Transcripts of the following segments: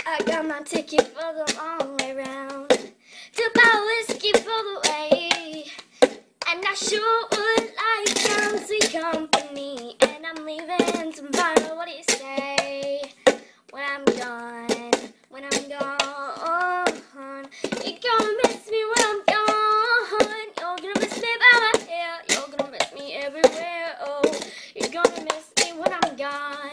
I got my ticket for the long way round to buy whiskey for the way, and I sure would like some sweet company. And I'm leaving tomorrow. What do you say? When I'm gone, when I'm gone, you're gonna miss me when I'm gone. You're gonna miss me by my hair. You're gonna miss me everywhere. Oh, you're gonna miss me when I'm gone.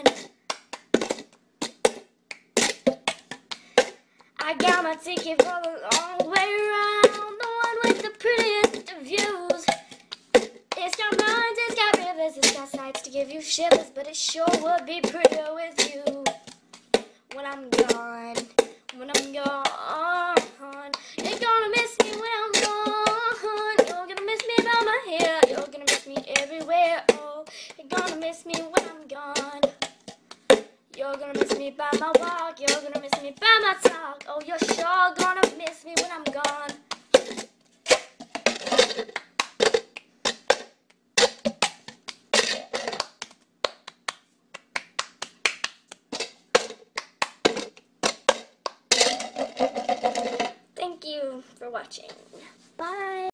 I got my ticket for the long way round, the one with the prettiest of views. It's got mountains, it's got rivers, it's got sights to give you shivers, but it sure would be prettier with you. When I'm gone, when I'm gone, you're gonna miss me when I'm gone. You're gonna miss me by my hair, you're gonna miss me everywhere. Oh, you're gonna miss me when I'm gone. You're gonna miss me by my walk, you're gonna miss me by my talk. Oh, you're sure gonna miss me when I'm gone. Thank you for watching. Bye.